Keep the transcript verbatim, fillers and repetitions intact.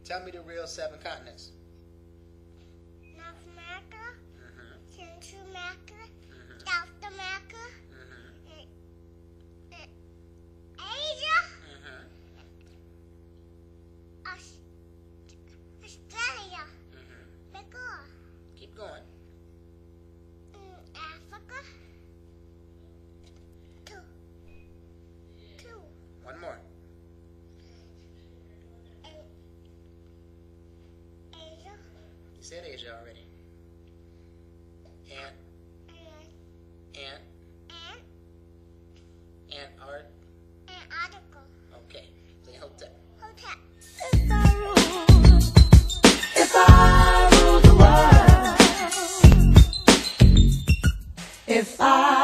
Tell me the real seven continents. North America, Mm-hmm. Central America, Mm-hmm. South America, Mm-hmm. and, and Asia, Mm-hmm. Aus- Australia, Mm-hmm. Brazil, Keep going. mm, Africa, two, two, One more. and Asia, You said Asia already. Ant, and, ant, and Antart. Antarctica. Okay. Say Hotep. Hotel. If I rule, if I rule the world, if I